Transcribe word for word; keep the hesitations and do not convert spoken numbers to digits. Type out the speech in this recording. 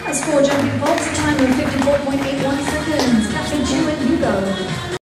As for jumping vaults, a time of fifty-four point eight one seconds. Catherine, Chu and Hugo.